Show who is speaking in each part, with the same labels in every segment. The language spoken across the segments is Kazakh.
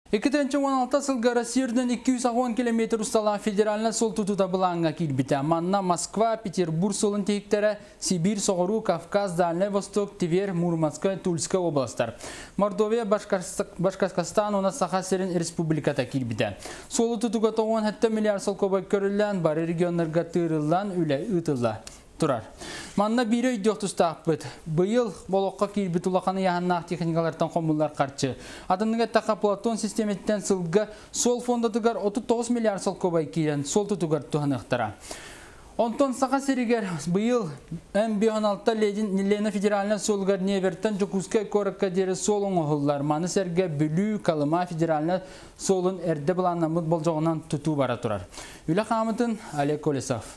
Speaker 1: 2016 сылга Россияден 210 км устала федеральна сол тутута былаңга килбите. Манна Москва, Петербург солын тейіктері, Сибирь, Соғыру, Кавказ, Дальний Восток, Тивер, Мурманская, Тульская областар. Мордовия, Башкортостан, у нас Саха-Серин республиката килбите. Солы тутуга 10 миллиард сол көбөй көрілген, бары регионларга тырылдан үлі үтілді. Турар. Манна бире идиотустақпыт. Быйыл болоққа килбит улақаны яғаннақ техникалардан қомылар қарчы. Адымныға тақа Платон системеттен сылға сол фондатығар 39 миллиард сол көбай кейден сол тұтығар тұханықтара. Онтон сақа серігер быйыл М-16 Лена федералына солғар невертен Жокускай коракка дері солың оғылар. Маны сәрге бүлі қалыма федералына солын әрді бұланнамыд бол жоғынан тұту бара тұрар. Үлі қамытын Олег Колесов.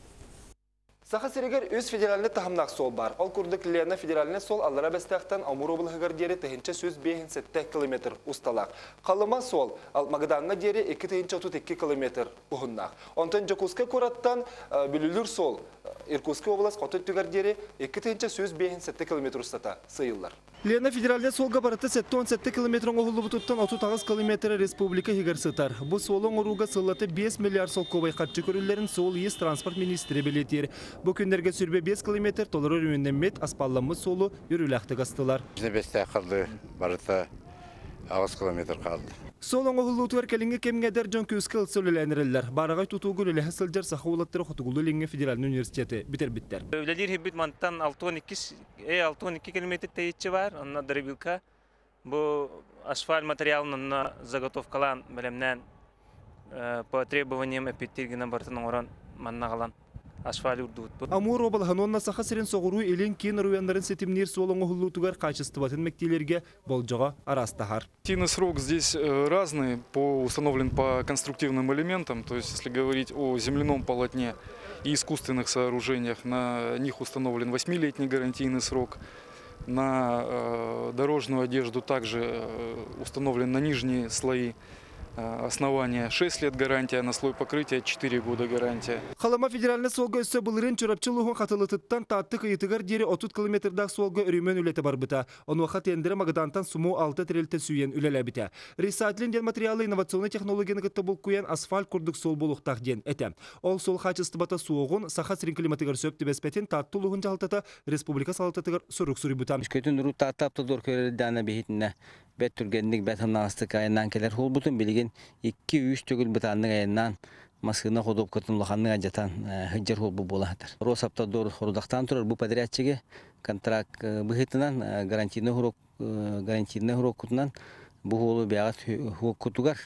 Speaker 2: Саха серегер өз федеральный тахымнақ сол бар. Ол күрдік Лена федеральный сол аллара бәстәқтен Амур облығығар дері тәхінші сөз 5-7 километр ұсталақ. Қалыма сол, ал Магаданға дері 2-32 километр ұғыннақ. Онтан Жокускай кораттан бүлілір сол, Иркутский область қотыттігар дері 2-5-7 километр ұстата сыйылар. Лена федеральный солға бараты 7-17 километр оғылы бұтыттан 39 километр республика хегер сытар. Бұл солың ұруға сылаты 5 миллиард сол көбай қатшы көрілерін сол ес транспорт министрі білетер. Бұл күндерге сүрбе 5 километр толыры өріменден мет аспалламы солы үріләқті қастылар.
Speaker 3: 5 қалды, барыта 9 километр қалды.
Speaker 2: Солың оғылы ұтуар кәлінгі кемгедер жон көзкі ылсөлеләнірілер. Барағай тұтуғы үлі сылжар сақы олаттыры құтығылы Ленге федеральный университеті бітер-біттер.
Speaker 4: Өлелер хеббет манттан 6-12 километр тәйітші бар, онна дырыбилка. Бұл асфальт материалын заготовкалан бәлемнен по требованиям эпиттергінен бартының оран манна қалан.
Speaker 2: Амур облығанонна саха сирен соғыру елен кен руянларын сетимнер солың оғылутугар качествоватын мектелерге болжаға арастахар.
Speaker 5: Гарантийный срок здесь разный, установлен по конструктивным элементам. То есть, если говорить о земляном полотне и искусственных сооружениях, на них установлен 8-летний гарантийный срок. На дорожную одежду также установлен на нижние слои основания 6 лет гарантия, на слой покрытия 4 года гарантия.
Speaker 2: Қалама федеральный солға өсі бұлырын чөрапчылығын қатылытыттан таатты қиытығар дері 30 километрдақ солға үрімен үлеті бар бұта. Оны вақат ендірі Магадантан суму 6 трелті сүйен үлелі біті. Ресайтлен ден материалы инновационный технологияны күтті бұл көйен асфальт күрдік сол болуқтақ ден әті. Ол сол қачысты бата суығын сақа сірін климатығар сөпті бәспәтен тааттылығын жалытаты республика салытатығар сұрық сұры бұтам.
Speaker 6: Көтін рут тааттапты дор көрілдәні бейітіне бәт түргендік бәт хымнағысты қайыннан келер хол бұтын білген 2-3 төгіл бұтанның айынан Москвына қодып көтін лұқанның ажатан хыджар хол бұл болағатыр. Росапта дор хорудақтан тұрар бұл подрядчыге контракт бұхетінен гарантийный хұрок күтінен бұл холы бәғат хук күтугар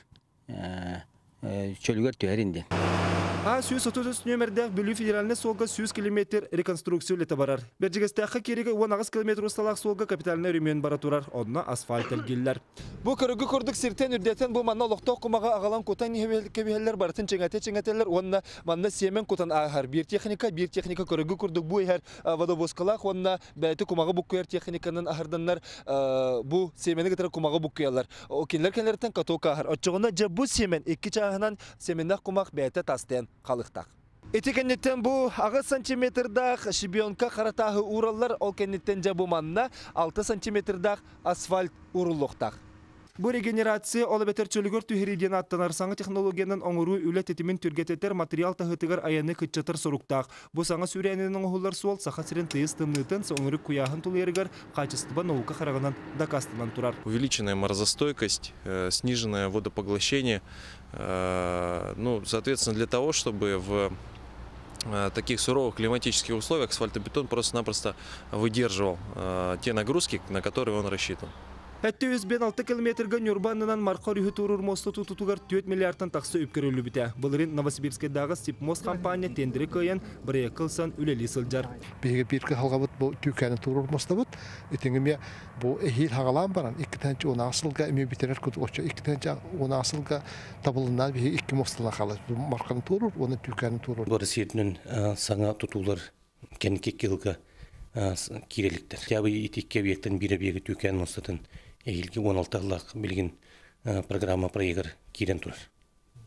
Speaker 6: чөлгер түйәрінден.
Speaker 2: Сүйіз 30 нөмірдәқ бүлі федеральный солға 100 километр реконструкция үлеті барар. Бәржігістәқі керегі 19 километр ұсталақ солға капиталына үрімен бара тұрар, одына асфальт әлгелілер. Бұл көрігі көрдік сертен үрдетен бұл манна лоқтау құмаға ағалан көтан кебелер барытын чеңәтелер, онына манна семен көтан ағар. Bir техника көрігі көрдік бұл әр водобоскалақ, онына бәйті құмаға бұқ көйер техниканын ағырданлар бұл семені кетері құмаға бұқ көйелер. Кенлер-кенлерден катоқа ағар. Отчығына жа бұл семен, 2 чағынан семеннақ құмақ бәйті тастен қалықтақ. Этикеннеттен бұл 6 сантиметрдақ шибионка қаратағы ураллар, ол кеннеттен жабу манна 6 сантиметрдақ асфальт уруллықтақ. Бұл регенерация олы бәтер чөлігер түйіриден аттанар саңы технологияның оңыру үлі тетімін түргететер материал тағытығар аяны күтчатыр сұрықтақ. Бұл саңа сүрәнінің оғылар суал сақа сірен тыйыз тымнытын соңыры құяғын тұлерігер қачыстыба науқа қарағынан дакастынан тұрар.
Speaker 7: Увеличенная морозостойкость, сниженное водопоглощение. Соответственно, для того, чтобы в таких суровых климатических условиях асфальтобетон просто-напросто выдерживал те нагрузки, на которые он рассчитан.
Speaker 2: Әтті өзбен 6 километрға Нюрбанынан марқа рүйі тұрыр мосты тұтутығар 4 миллиардтан тақсы өпкірілі біті. Бұлырын Новосибирскедағы Сипмос компания тендері көйен бірі қылсан үлелі сылжар.
Speaker 8: Біргі халға бұд бұл түйкәні тұрыр мосты бұд. Өтіңіме бұл әйел хағалан баран. 2-10 асылға әме бітірер күді өтші. 2-10 асылға табылынан бір 2 мостылан қалады. Бұл марқаны тұрыр, оны түйкәні тұрыр.
Speaker 9: Бұл Ресейдің саңа тұтулар кәнеке келгі киреліктер. Тәбі етекке бектен бірі түйкәні мостатын. Елге 16 ақ білген программа проегір керен тұрар.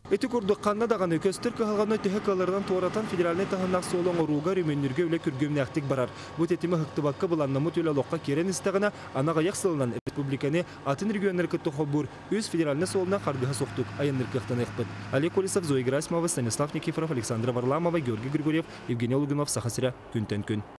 Speaker 2: Эти курдук канна даганы көстөр калганы төһө калардан торатан федеральный тахыннак солон оруга рөмөннөргө үле күргөмнәктик барар. Бу тетиме хыктыбакка буланнамы төлө локка керен истегенә ана гаяк сылынан республиканы атын регионнар көттөхобур үз федеральный солына каргыга соктук айынныр кыктан экпит. Олег Колесов, Зоя Герасимова, Станислав Никифоров, Александр Варламова, Георгий Григорьев, Евгений Лугинов, Сахасыра, Күнтен күн.